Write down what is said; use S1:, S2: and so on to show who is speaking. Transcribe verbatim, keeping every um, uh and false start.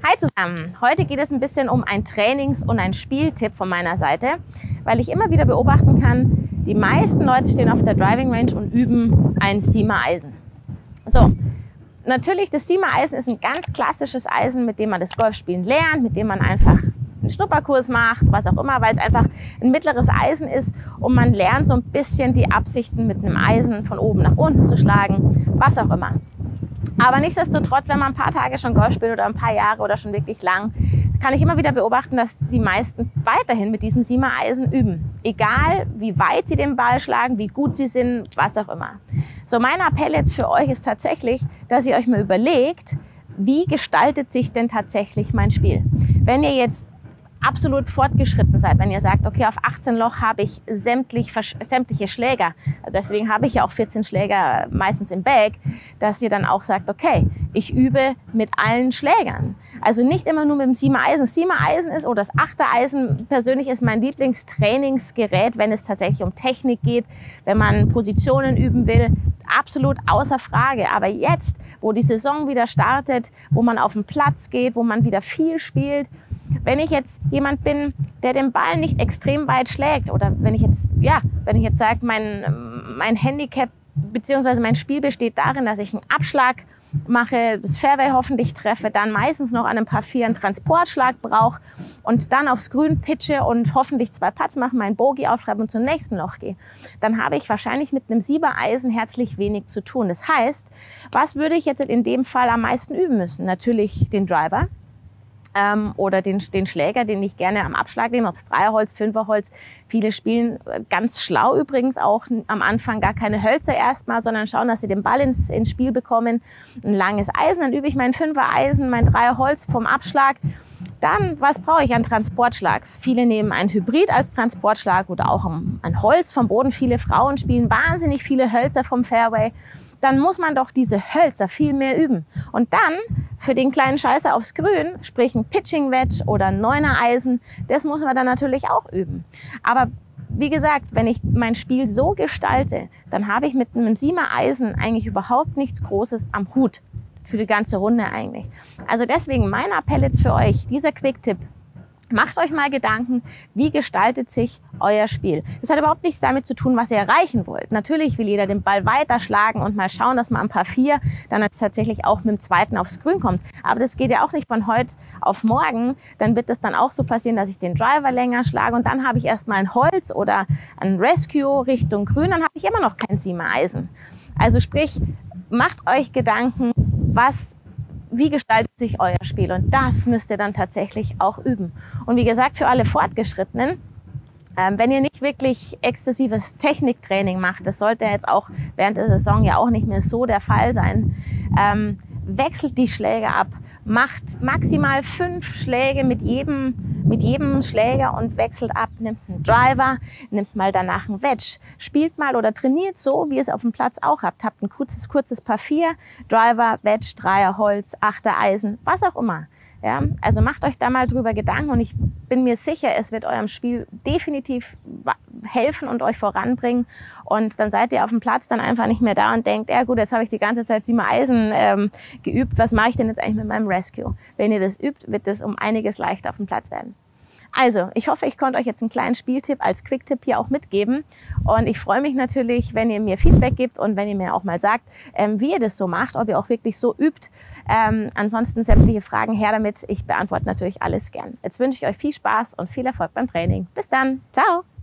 S1: Hi zusammen! Heute geht es ein bisschen um einen Trainings- und einen Spieltipp von meiner Seite, weil ich immer wieder beobachten kann, die meisten Leute stehen auf der Driving Range und üben ein Syma Eisen. So, natürlich, das Syma Eisen ist ein ganz klassisches Eisen, mit dem man das Golfspielen lernt, mit dem man einfach einen Schnupperkurs macht, was auch immer, weil es einfach ein mittleres Eisen ist und man lernt so ein bisschen die Absichten mit einem Eisen von oben nach unten zu schlagen, was auch immer. Aber nichtsdestotrotz, wenn man ein paar Tage schon Golf spielt oder ein paar Jahre oder schon wirklich lang, kann ich immer wieder beobachten, dass die meisten weiterhin mit diesem Syma Eisen üben. Egal, wie weit sie den Ball schlagen, wie gut sie sind, was auch immer. So, mein Appell jetzt für euch ist tatsächlich, dass ihr euch mal überlegt, wie gestaltet sich denn tatsächlich mein Spiel? Wenn ihr jetzt absolut fortgeschritten seid, wenn ihr sagt, okay, auf achtzehn Loch habe ich sämtlich, sämtliche Schläger, deswegen habe ich ja auch vierzehn Schläger meistens im Bag, dass ihr dann auch sagt, okay, ich übe mit allen Schlägern. Also nicht immer nur mit dem Syma Eisen. Syma Eisen ist, oder das Achter Eisen persönlich ist mein Lieblingstrainingsgerät, wenn es tatsächlich um Technik geht, wenn man Positionen üben will, absolut außer Frage. Aber jetzt, wo die Saison wieder startet, wo man auf den Platz geht, wo man wieder viel spielt, wenn ich jetzt jemand bin, der den Ball nicht extrem weit schlägt, oder wenn ich jetzt, ja, wenn ich jetzt sage, mein, mein Handicap bzw. mein Spiel besteht darin, dass ich einen Abschlag mache, das Fairway hoffentlich treffe, dann meistens noch an einem Par vier einen Transportschlag brauche und dann aufs Grün pitche und hoffentlich zwei Putts mache, meinen Bogey aufschreibe und zum nächsten Loch gehe, dann habe ich wahrscheinlich mit einem Syma Eisen herzlich wenig zu tun. Das heißt, was würde ich jetzt in dem Fall am meisten üben müssen? Natürlich den Driver. Ähm, oder den, den Schläger, den ich gerne am Abschlag nehme, ob es Dreierholz, Fünferholz. Viele spielen ganz schlau übrigens auch am Anfang gar keine Hölzer erstmal, sondern schauen, dass sie den Ball ins, ins Spiel bekommen. Ein langes Eisen, dann übe ich mein Fünfer-Eisen, mein Dreierholz vom Abschlag. Dann, was brauche ich an Transportschlag? Viele nehmen einen Hybrid als Transportschlag oder auch ein Holz vom Boden. Viele Frauen spielen wahnsinnig viele Hölzer vom Fairway. Dann muss man doch diese Hölzer viel mehr üben. Und dann für den kleinen Scheißer aufs Grün, sprich ein Pitching Wedge oder ein Neuner Eisen, das muss man dann natürlich auch üben. Aber wie gesagt, wenn ich mein Spiel so gestalte, dann habe ich mit einem Syma Eisen eigentlich überhaupt nichts Großes am Hut. Für die ganze Runde eigentlich. Also deswegen mein Appell jetzt für euch, dieser Quick-Tipp. Macht euch mal Gedanken, wie gestaltet sich euer Spiel. Das hat überhaupt nichts damit zu tun, was ihr erreichen wollt. Natürlich will jeder den Ball weiterschlagen und mal schauen, dass man am Par vier dann tatsächlich auch mit dem zweiten aufs Grün kommt. Aber das geht ja auch nicht von heute auf morgen. Dann wird es dann auch so passieren, dass ich den Driver länger schlage und dann habe ich erstmal ein Holz oder ein Rescue Richtung Grün, dann habe ich immer noch kein Syma Eisen. Also sprich, macht euch Gedanken, was wie gestaltet sich euer Spiel? Und das müsst ihr dann tatsächlich auch üben. Und wie gesagt, für alle Fortgeschrittenen, ähm, wenn ihr nicht wirklich exzessives Techniktraining macht, das sollte jetzt auch während der Saison ja auch nicht mehr so der Fall sein, ähm, wechselt die Schläge ab. Macht maximal fünf Schläge mit jedem, mit jedem Schläger und wechselt ab. Nimmt einen Driver, nimmt mal danach einen Wedge. Spielt mal oder trainiert so, wie ihr es auf dem Platz auch habt. Habt ein kurzes, kurzes Par vier, Driver, Wedge, Dreier, Holz, Achter, Eisen, was auch immer. Ja, also macht euch da mal drüber Gedanken und ich bin mir sicher, es wird eurem Spiel definitiv helfen und euch voranbringen. Und dann seid ihr auf dem Platz dann einfach nicht mehr da und denkt, ja gut, jetzt habe ich die ganze Zeit Syma Eisen ähm, geübt, was mache ich denn jetzt eigentlich mit meinem Rescue? Wenn ihr das übt, wird das um einiges leichter auf dem Platz werden. Also, ich hoffe, ich konnte euch jetzt einen kleinen Spieltipp als Quick-Tipp hier auch mitgeben. Und ich freue mich natürlich, wenn ihr mir Feedback gebt und wenn ihr mir auch mal sagt, ähm, wie ihr das so macht, ob ihr auch wirklich so übt. Ähm, ansonsten sämtliche Fragen her damit. Ich beantworte natürlich alles gern. Jetzt wünsche ich euch viel Spaß und viel Erfolg beim Training. Bis dann. Ciao.